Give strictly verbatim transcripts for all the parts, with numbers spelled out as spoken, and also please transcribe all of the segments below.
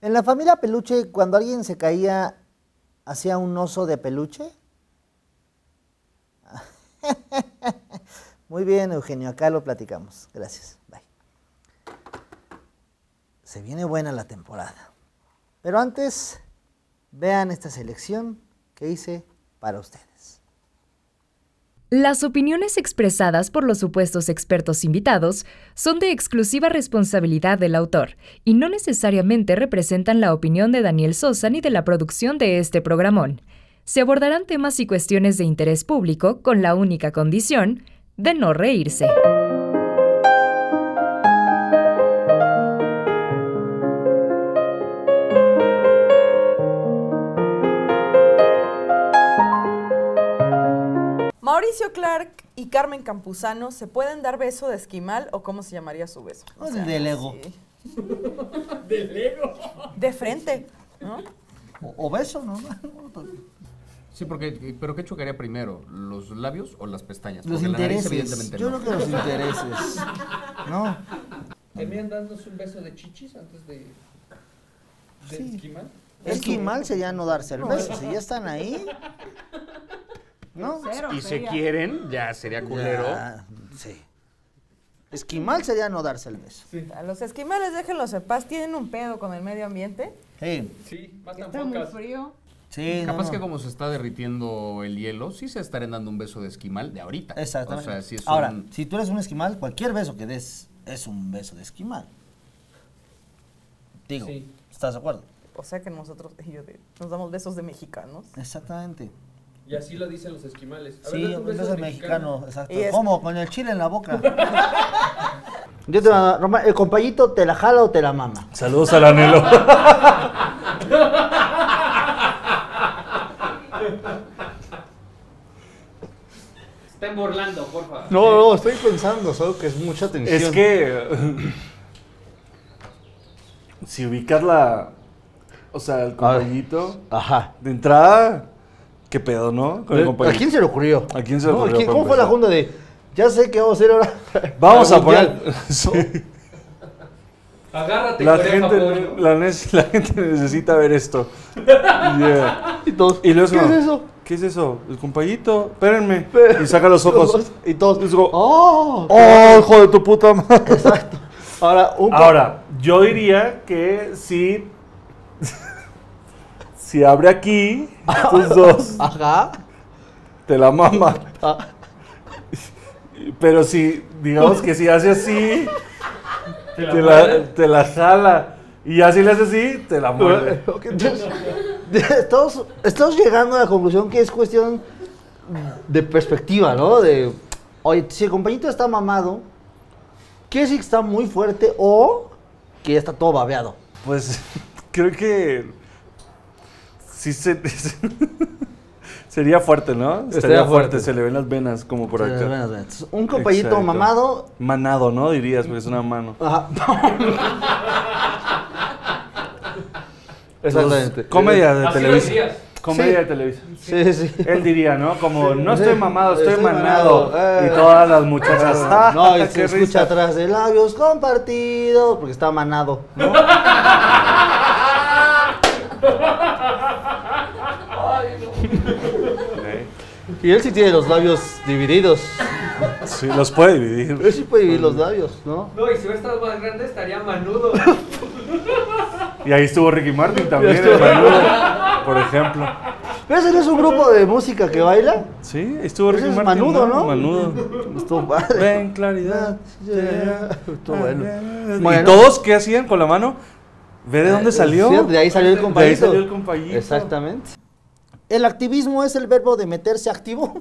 En la familia Peluche, cuando alguien se caía, ¿hacía un oso de peluche? Muy bien, Eugenio, acá lo platicamos. Gracias, bye. Se viene buena la temporada. Pero antes, vean esta selección que hice para ustedes. Las opiniones expresadas por los supuestos expertos invitados son de exclusiva responsabilidad del autor y no necesariamente representan la opinión de Daniel Sosa ni de la producción de este programón. Se abordarán temas y cuestiones de interés público con la única condición de no reírse. Mauricio Clark y Carmen Campuzano, ¿se pueden dar beso de esquimal o cómo se llamaría su beso? O sea, de Lego. Sí. ¿De Lego? De frente, ¿no? O, o beso, ¿no? Sí, porque, pero ¿qué chocaría primero? ¿Los labios o las pestañas? Los Porque intereses. la nariz, evidentemente, Yo no. creo que los intereses. ¿No? ¿Terminan dándose un beso de chichis antes de, de Sí. esquimal? Esquimal sería no darse el beso. Si ya están ahí, ¿no? Y se quieren, ya sería culero. Ya, sí. Esquimal sería no darse el beso. Sí. A los esquimales, déjenlos en paz, tienen un pedo con el medio ambiente. Sí. Sí, matan Está muy focas. frío. Sí, Capaz no, que no. como se está derritiendo el hielo, sí se estarían dando un beso de esquimal de ahorita. Exactamente. O sea, sí es Ahora, un... si tú eres un esquimal, cualquier beso que des es un beso de esquimal. Digo, Sí. ¿estás de acuerdo? O sea que nosotros y yo de- nos damos besos de mexicanos. Exactamente. Y así lo dicen los esquimales. A ver, Sí, date un beso mexicano, exacto. Y es- ¿Cómo? Con el chile en la boca. Yo te va, Roma, ¿el compayito te la jala o te la mama? Saludos al Anhelo. Estén burlando, por favor. No, no, estoy pensando, solo que es mucha tensión. Es que si ubicas la, o sea, el compayito, Ajá. de entrada, qué pedo, ¿no? Con el ¿A compayito. quién se le ocurrió? ¿A quién se le No, ocurrió, ¿quién- para ¿Cómo fue la empezar? junta de, ya sé qué vamos a hacer ahora? Vamos a Mundial? poner, sí. Agárrate, La Corea, gente, Japón, ¿no? la, ne- la gente necesita ver esto. Yeah. Y todos, Y luego ¿qué es eso? ¿Qué es eso? El compayito, espérenme. Espera. Y saca los ojos. Y todos, Y digo, ¡oh! ¡oh, hijo de tu puta madre! Exacto. Ahora, un co- Ahora, yo diría que si. Si abre aquí, estos dos, Ajá. te la mama. Ah. Pero si, digamos que si hace así, Te la te muerde. la, te la jala. Y así le hace así, te la muerde. Ok, entonces, Estamos, estamos llegando a la conclusión que es cuestión de perspectiva, ¿no? De, oye, si el compañito está mamado, quiere decir que está muy fuerte o que ya está todo babeado. Pues creo que. Sí se. Sería fuerte, ¿no? Estaría fuerte. Se le ven las venas como por acá. Venas, venas. Un compañito Exacto. mamado. Manado, ¿no? Dirías, porque es una mano. Ajá. exactamente. Comedia de Así lo televisión. decías. Comedia de televisión. Sí, sí. Él diría, ¿no? Como, no estoy mamado, estoy, Estoy manado. manado, eh. Y todas las muchachas. ¡ah, No, y qué se escucha risa! atrás de labios compartidos porque está manado, ¿no? Y él sí tiene los labios divididos. Sí, los puede dividir. Él sí puede vivir los labios, ¿no? No, y si hubiera estado más grande estaría manudo. Y ahí estuvo Ricky Martin también, estuvo. el Manudo, por ejemplo. Pero ese no es un grupo de música que baila. Sí, ahí estuvo Ese Ricky es Martin. Manudo, ¿no? Manudo. Estuvo padre. Ven, claridad. Estuvo bueno. ¿Y Bueno. todos qué hacían con la mano? ¿Ve de dónde salió? Sí, de ahí salió el De ahí compañito. salió el compayito. Exactamente. ¿El activismo es el verbo de meterse activo?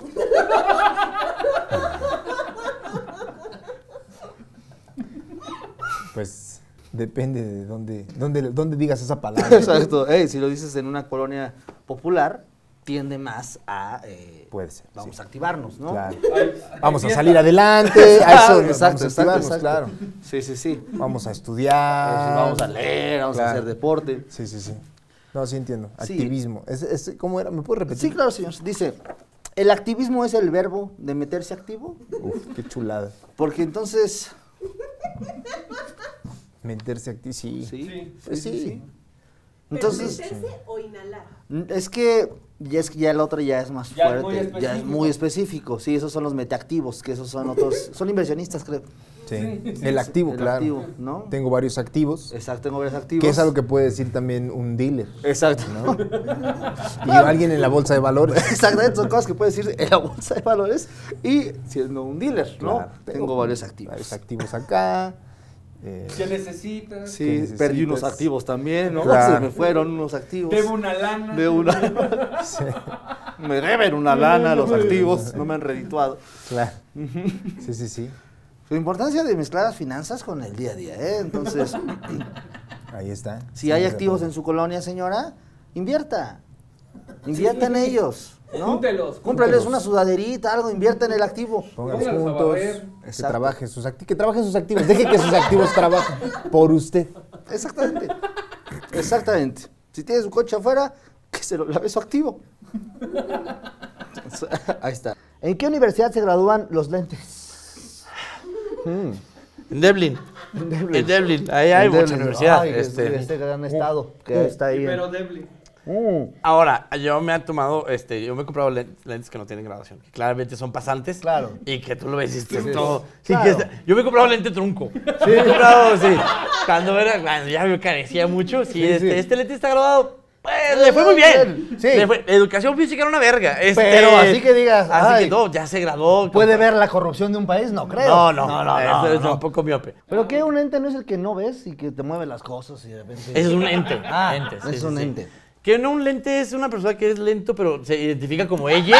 Pues depende de dónde, dónde, dónde digas esa palabra. Exacto. Ey, si lo dices en una colonia popular, tiende más a... eh, Puede ser. vamos sí. a activarnos, ¿no? Claro. Ay, Vamos a fiesta. salir adelante. A eso, Exacto, vamos a exacto, activarnos, exacto. claro. Sí, sí, sí. Vamos a estudiar. Vamos a leer, vamos a Claro. hacer deporte. Sí, sí, sí. No, sí entiendo. Sí. Activismo. Es, es- ¿Cómo era? ¿Me puedes repetir? Sí, claro, señor. Dice, ¿el activismo es el verbo de meterse activo? Uf, qué chulada. Porque entonces... Meterse activo, sí. Sí, Sí. pues sí. Entonces, ¿Meterse o inhalar? es que ya, es, ya el otro ya es más Ya es fuerte, muy ya es específico. muy específico. Sí, esos son los metaactivos, que esos son otros, son inversionistas, creo. Sí. El activo, El claro. activo, ¿no? Tengo varios activos. Exacto, tengo varios activos. Que es algo que puede decir también un dealer. Exacto. ¿no? Y alguien en la bolsa de valores. Exactamente, son cosas que puede decir en la bolsa de valores y siendo un dealer, ¿no? Claro, tengo varios activos. Varios activos acá. eh, ¿Qué necesitas? Sí, ¿Qué necesitas? perdí unos activos también, ¿no? Claro. Se me fueron unos activos. Debo una lana. De una. sí, Me deben una lana los activos, no me han redituado. claro. Sí, sí, sí. La importancia de mezclar las finanzas con el día a día, ¿eh? Entonces, Ahí está. si hay activos en su colonia, señora, invierta. Invierta en ellos, ¿no? Júntelos, Cúmprales júntelos. una sudaderita, algo, invierta en el activo. Pónganlos Póngalos a juntos. barrer. Que Exacto. trabajen sus activos. Que trabajen sus activos. Deje que sus activos trabajen por usted. Exactamente. Exactamente. Si tiene su coche afuera, que se lo lave su activo. Ahí está. ¿En qué universidad se gradúan los lentes? En Dublin. En Dublin. Ahí hay En mucha Dublin. universidad. Ay, este. este gran estado que está ahí. en- Pero Debli. Ahora, yo me he tomado, este, yo me he comprado len- lentes que no tienen graduación, que claramente son pasantes. Claro. Y que tú lo ves y dices, Sí, todo. Sí, claro. que está- yo me he comprado lente trunco. Sí, me he comprado, sí. Cuando, era, cuando ya me carecía mucho, sí, este, este lente está graduado. Pues, le fue muy bien. Sí. Le fue- educación física era una verga. Este, Pero así que digas, Así ay, que no, ya se graduó. ¿Puede ver la corrupción de un país? No creo. No, no, no, no. eso no, es no. un poco miope. ¿Pero qué? ¿Un ente no es el que no ves y que te mueve las cosas y de repente... Ese es un ente. Ah, ente, sí, es sí, un sí. ente. Que no un lente es una persona que es lento, pero se identifica como ella.